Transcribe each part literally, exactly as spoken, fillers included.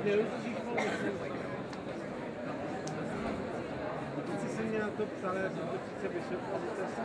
Teď jsem mě na to ptal, já jsem to přece vysvětlil, že to je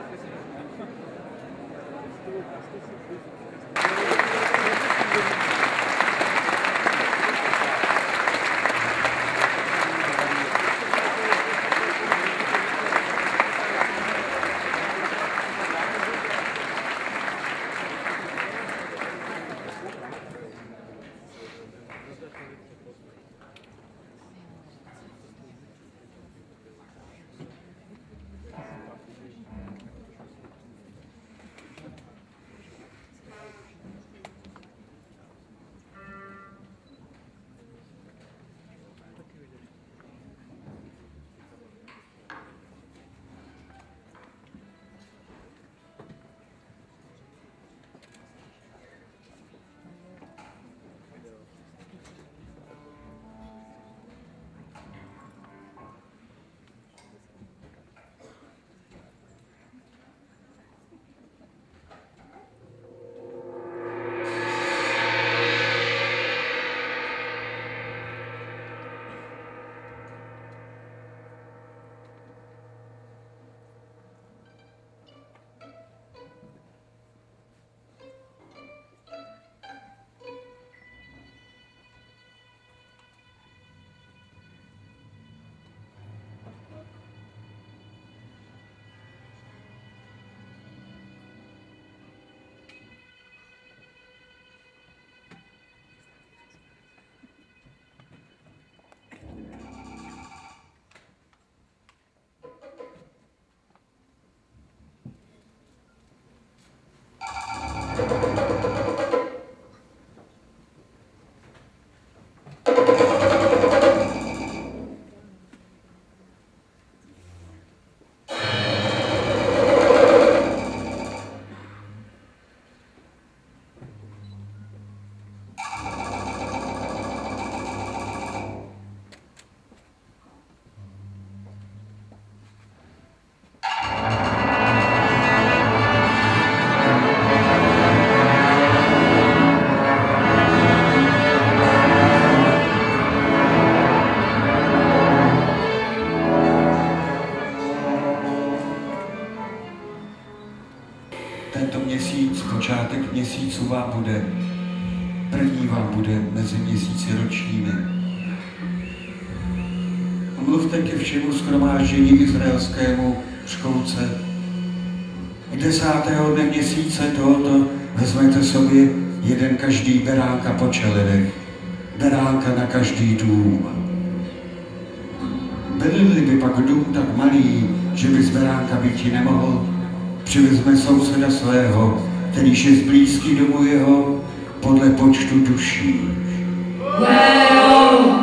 Tento měsíc, počátek měsíců vám bude, první vám bude mezi měsíci ročními. Mluvte ke všemu shromáždění izraelskému školce. Desátého dne měsíce tohoto vezmete sobě jeden každý beránka po čeledech, beránka na každý dům. Byl-li by pak dům tak malý, že by z beránka býti nemohl, přivezme souseda svého, kterýž je zblízký domu jeho, podle počtu duší. Well.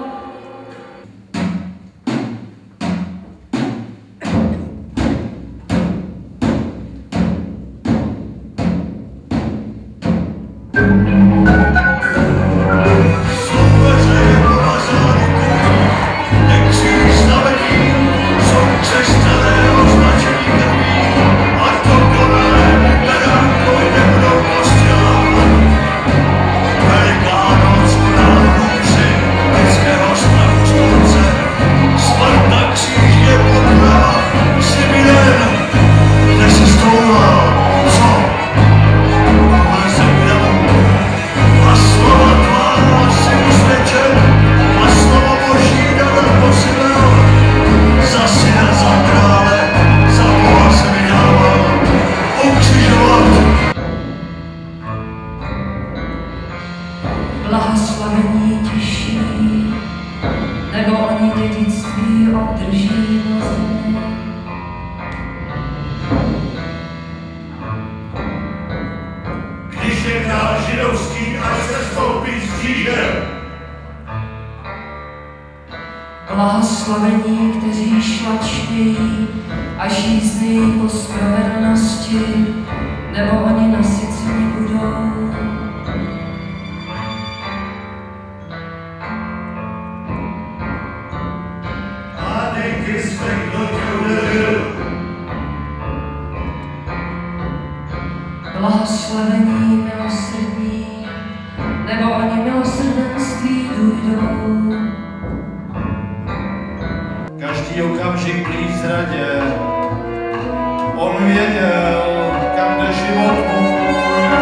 Blahoslavení tiší, nebo oni dědictví obdrží na zemi. Když je král židovský, až se stoupí z kříže. Blahoslavení, kteří šlačtějí a žízní po spravedlnosti, nebo oni nasyceni budou. Blahoslavení milosrdní, nebo oni milosrdenství dojdou. světě. On věděl, kam jde život můj.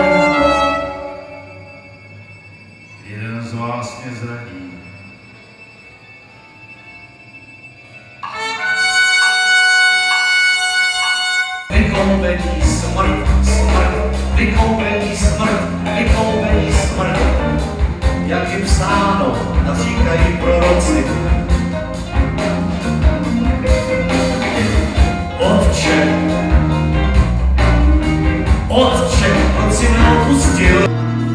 Jeden z vás mě zradí. Vykoupení smrt, smrt, vykoupení smrt, vykoupení smrt. Jak jim psáno, naříkají proroci. Otče, Otče, proč jsi mě opustil?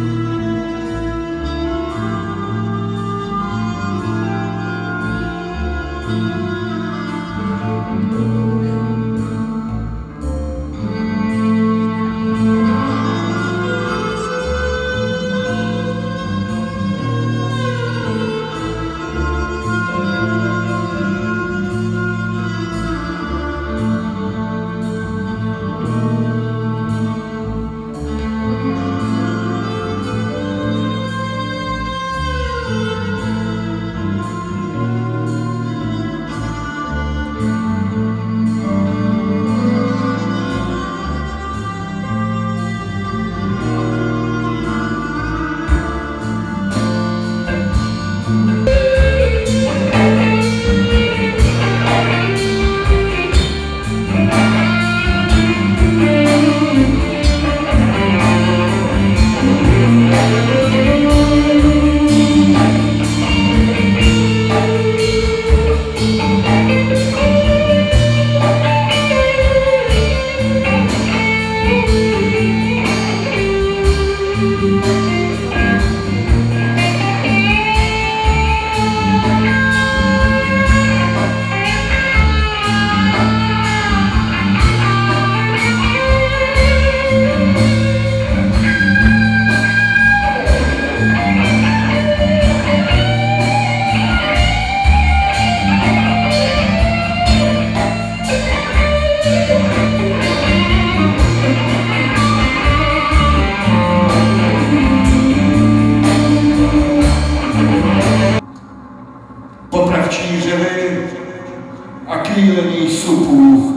Popravčí řevy a kýlení supů,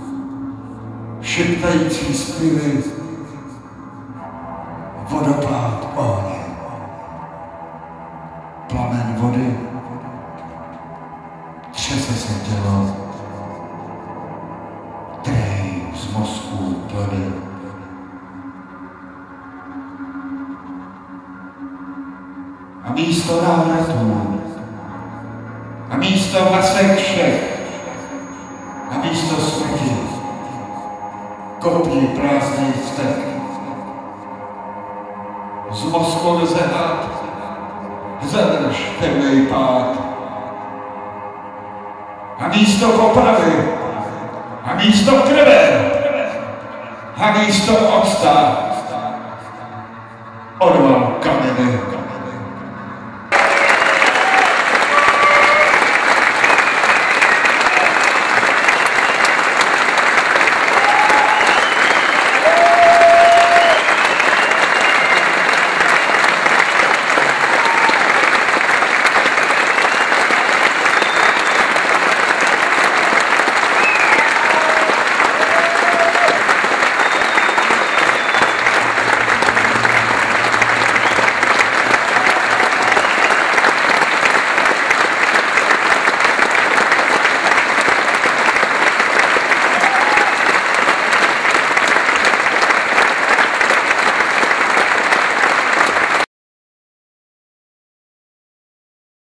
šeptající zpěvy, vodopád ohně, plamen vody, třese se tělo, trej z mozku plody. A místo návratů, a místo masek všech, a místo smrti, kopí prázdný vztek. Z mozku lze had, zadrž temnej pád. A místo popravy, a místo krve, a místo octa, odval kameny.